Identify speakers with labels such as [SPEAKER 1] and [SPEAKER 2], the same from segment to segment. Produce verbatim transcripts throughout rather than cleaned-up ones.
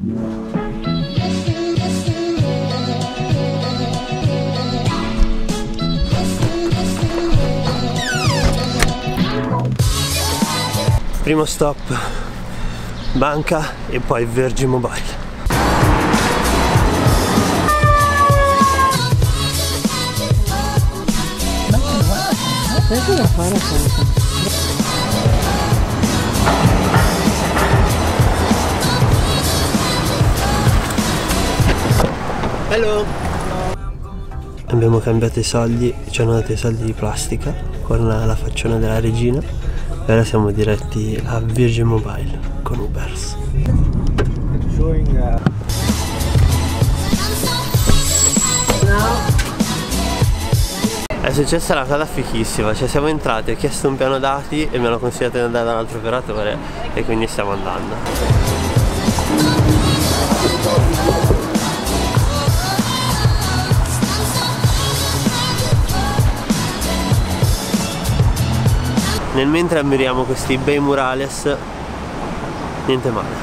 [SPEAKER 1] Primo stop banca e poi Virgin Mobile. Hello. Abbiamo cambiato i soldi, ci hanno dato i soldi di plastica con la, la facciona della regina e ora siamo diretti a Virgin Mobile con Ubers. È successa una cosa fichissima, cioè siamo entrati, ho chiesto un piano dati e mi hanno consigliato di andare da un altro operatore e quindi stiamo andando. Nel mentre ammiriamo questi bei murales, niente male.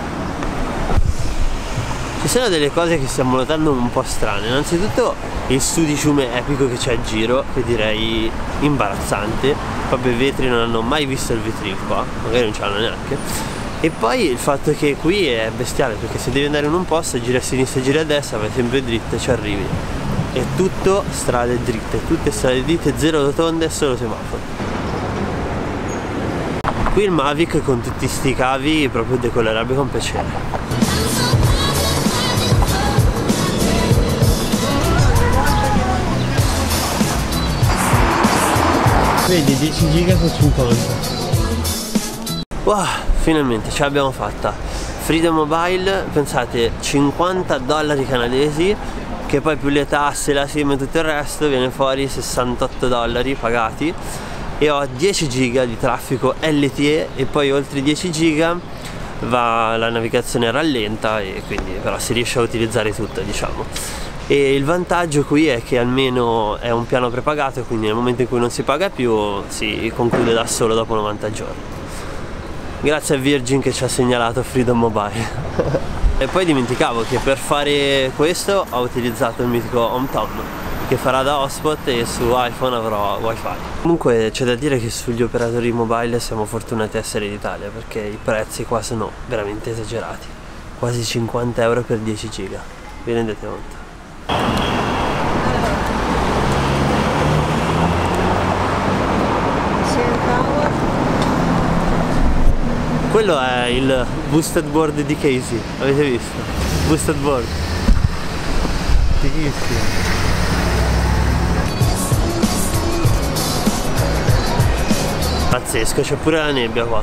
[SPEAKER 1] Ci sono delle cose che stiamo notando un po' strane. Innanzitutto il sudiciume epico che c'è a giro, che direi imbarazzante. Proprio i vetri non hanno mai visto il vetrino qua, magari non ce l'hanno neanche. E poi il fatto che qui è bestiale, perché se devi andare in un posto, giri a sinistra e giri a destra, vai sempre dritto e ci arrivi. È tutto strade dritte, tutte strade dritte, zero rotonde, solo semaforo. Qui il Mavic con tutti sti cavi proprio decollerebbe con piacere. Vedi, dieci giga su cinquanta. Wow, finalmente ce l'abbiamo fatta. Freedom Mobile, pensate, cinquanta dollari canadesi, che poi più le tasse, la SIM e tutto il resto viene fuori sessantotto dollari pagati. E ho dieci giga di traffico L T E e poi oltre dieci giga va la navigazione rallenta e quindi però si riesce a utilizzare tutto, diciamo. E il vantaggio qui è che almeno è un piano prepagato, quindi nel momento in cui non si paga più si conclude da solo dopo novanta giorni. Grazie a Virgin che ci ha segnalato Freedom Mobile. E poi dimenticavo che per fare questo ho utilizzato il mitico HomeTom, che farà da hotspot e su iPhone avrò wifi. Comunque c'è da dire che sugli operatori mobile siamo fortunati a essere in Italia, perché i prezzi qua sono veramente esagerati. Quasi cinquanta euro per dieci giga, vi rendete conto? Quello è il boosted board di Casey, avete visto? Boosted board. Fighissimo. Pazzesco, c'è pure la nebbia qua.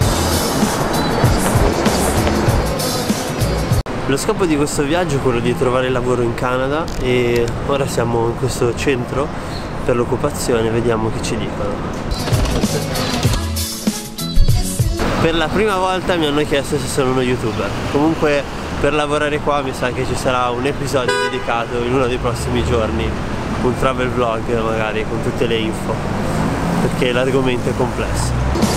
[SPEAKER 1] Lo scopo di questo viaggio è quello di trovare lavoro in Canada e ora siamo in questo centro per l'occupazione, vediamo che ci dicono. Per la prima volta mi hanno chiesto se sono uno youtuber. Comunque per lavorare qua mi sa che ci sarà un episodio dedicato in uno dei prossimi giorni, un travel vlog magari con tutte le info, perché l'argomento è complesso.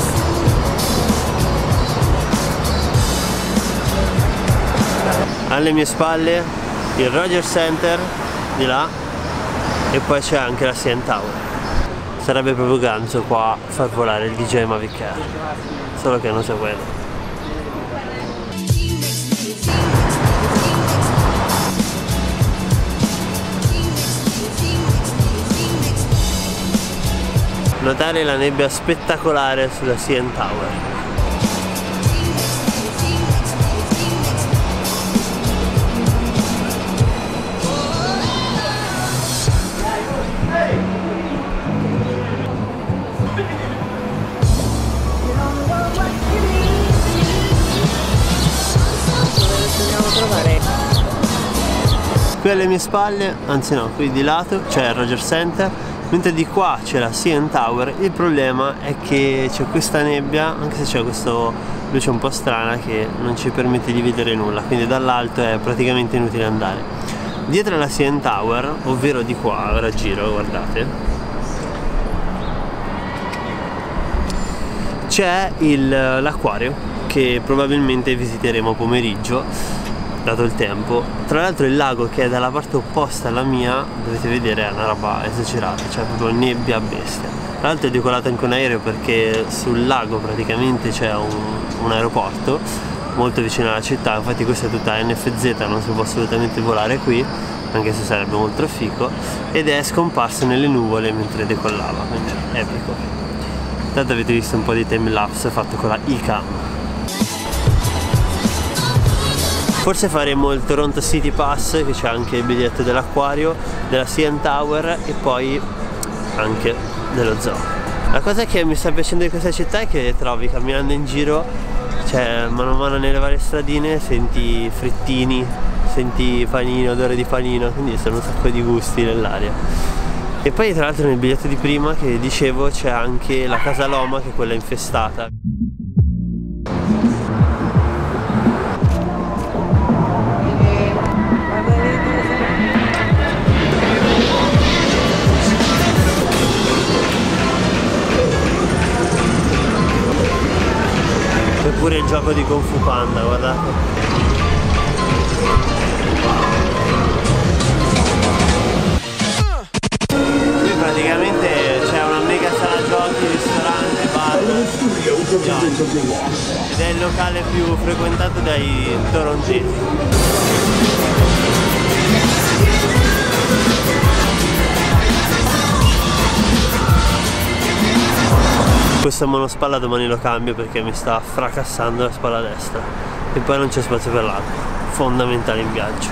[SPEAKER 1] Alle mie spalle il Rogers Center di là e poi c'è anche la C N Tower. Sarebbe proprio ganzo qua far volare il D J Mavic Air, solo che non c'è quello. Notare la nebbia spettacolare sulla C N Tower. Qui alle mie spalle, anzi no, qui di lato c'è il Rogers Center, mentre di qua c'è la C N Tower. Il problema è che c'è questa nebbia, anche se c'è questa luce un po' strana che non ci permette di vedere nulla, quindi dall'alto è praticamente inutile andare. Dietro la C N Tower, ovvero di qua, ora giro, guardate, c'è l'acquario che probabilmente visiteremo pomeriggio. dato il tempo. Tra l'altro il lago, che è dalla parte opposta alla mia, dovete vedere, è una roba esagerata, cioè proprio nebbia a bestia. Tra l'altro è decolato anche un aereo, perché sul lago praticamente c'è un, un aeroporto molto vicino alla città. Infatti questa è tutta N F Z, non si può assolutamente volare qui, anche se sarebbe molto fico, ed è scomparso nelle nuvole mentre decollava, quindi epico. Tanto avete visto un po' di time lapse fatto con la iCam. Forse faremo il Toronto City Pass, che c'è anche il biglietto dell'acquario, della C N Tower e poi anche dello zoo. La cosa che mi sta piacendo di questa città è che trovi, camminando in giro, cioè mano a mano nelle varie stradine senti frittini, senti panino, odore di panino, quindi sono un sacco di gusti nell'aria. E poi tra l'altro nel biglietto di prima che dicevo c'è anche la Casa Loma, che è quella infestata. C'è pure il gioco di Kung Fu Panda, guardate. Qui praticamente c'è una mega sala giochi, ristorante, bar, ed è il locale più frequentato dai torontesi. Questo monospalla domani lo cambio perché mi sta fracassando la spalla destra e poi non c'è spazio per l'acqua, fondamentale in viaggio.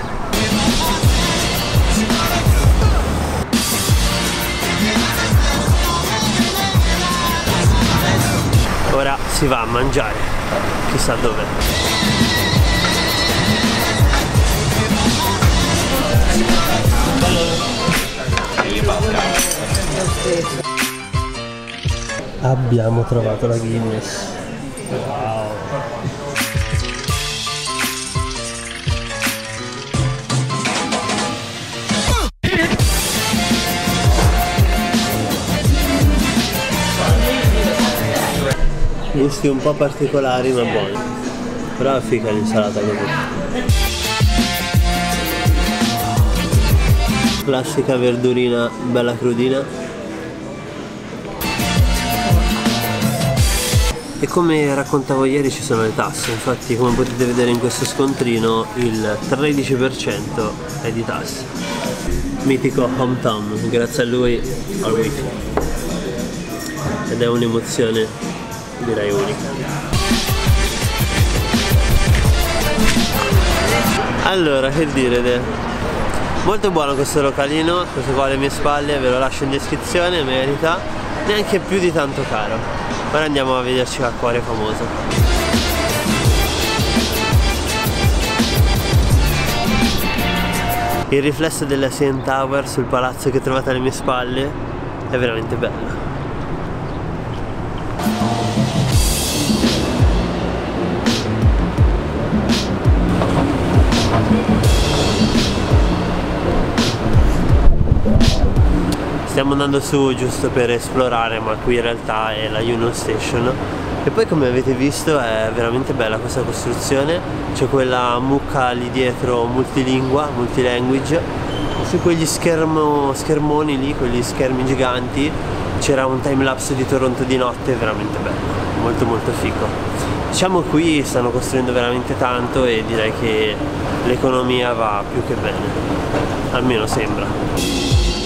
[SPEAKER 1] Ora si va a mangiare, chissà dove. Abbiamo trovato la Guinness. Wow. Gusti un po' particolari ma buoni. Però è figa l'insalata così. Classica verdurina bella crudina. E come raccontavo ieri ci sono le tasse, infatti come potete vedere in questo scontrino il tredici per cento è di tasse. Mitico Hom Tom, grazie a lui al wifi. Ed è un'emozione direi unica. Allora, che dire, molto buono questo localino, questo qua alle mie spalle, ve lo lascio in descrizione, merita, neanche più di tanto caro. Ora andiamo a vederci l'acquario famoso. Il riflesso della C N Tower sul palazzo che trovate alle mie spalle è veramente bello. Stiamo andando su giusto per esplorare, ma qui in realtà è la Union Station. E poi come avete visto è veramente bella questa costruzione. C'è quella mucca lì dietro multilingua, multilanguage. E su quegli schermo, schermoni lì, quegli schermi giganti, c'era un timelapse di Toronto di notte veramente bello, molto molto figo. Diciamo qui stanno costruendo veramente tanto e direi che l'economia va più che bene, almeno sembra.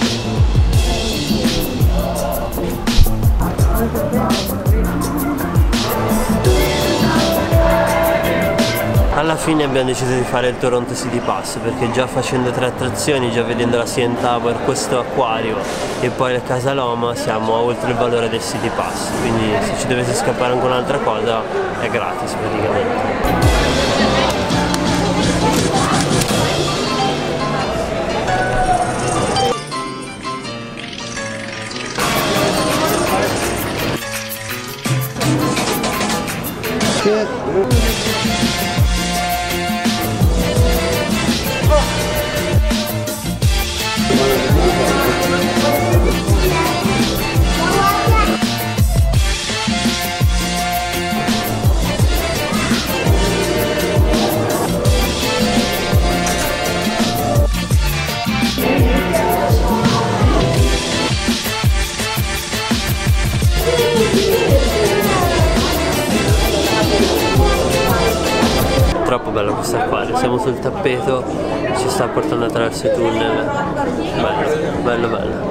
[SPEAKER 1] Alla fine abbiamo deciso di fare il Toronto City Pass perché già facendo tre attrazioni, già vedendo la C N Tower, questo acquario e poi la Casa Loma siamo a oltre il valore del City Pass, quindi se ci dovete scappare anche un'altra cosa è gratis praticamente. Troppo bello questo acquario, siamo sul tappeto, ci sta portando attraverso i tunnel. Bello, bello, bello.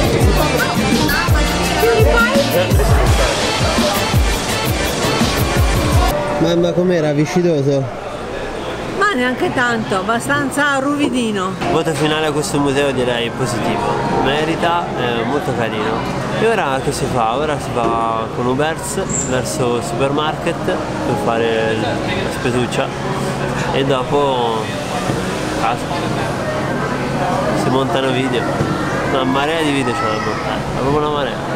[SPEAKER 1] Mamma, com'era? Viscidoso?
[SPEAKER 2] Ma neanche tanto, abbastanza ruvidino.
[SPEAKER 1] Voto finale a questo museo direi positivo, merita, è molto carino. E ora che si fa? Ora si va con Ubers verso il supermarket per fare la spesuccia e dopo casa. Si montano video, una marea di video c'è da montare, è proprio una marea.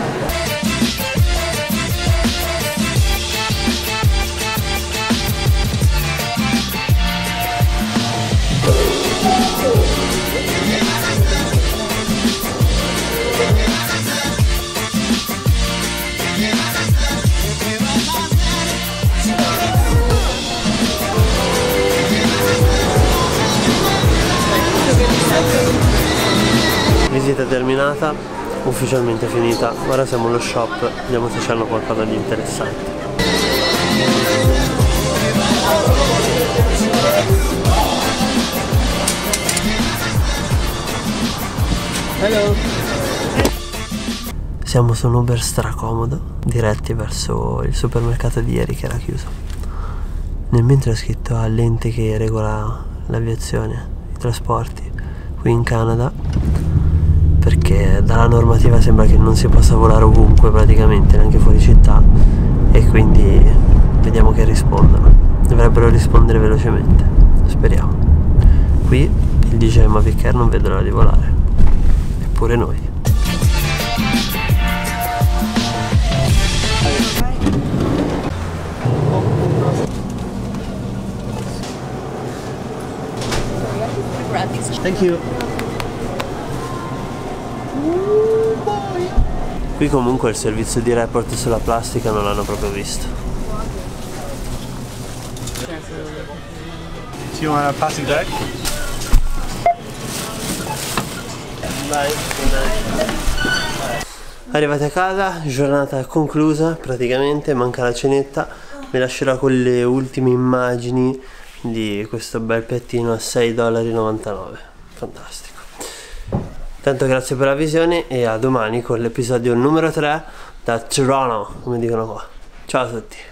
[SPEAKER 1] Visita terminata, ufficialmente finita, ora siamo allo shop, vediamo se c'hanno qualcosa di interessante. Hello! Siamo su un Uber stracomodo, diretti verso il supermercato di ieri che era chiuso. Nel mentre ho scritto all'ente che regola l'aviazione, i trasporti qui in Canada, perché dalla normativa sembra che non si possa volare ovunque praticamente, neanche fuori città, e quindi vediamo che rispondono. Dovrebbero rispondere velocemente, speriamo. Qui il D J e Mavic Air non vedono l'ora di volare, eppure noi. Thank you. Qui comunque il servizio di report sulla plastica non l'hanno proprio visto.
[SPEAKER 3] Do you want a plastic bag?
[SPEAKER 1] Arrivati a casa, giornata conclusa praticamente, manca la cenetta. Vi lascerò con le ultime immagini di questo bel piattino a sei dollari e novantanove. Fantastico. Tanto grazie per la visione e a domani con l'episodio numero tre da Toronto, come dicono qua. Ciao a tutti.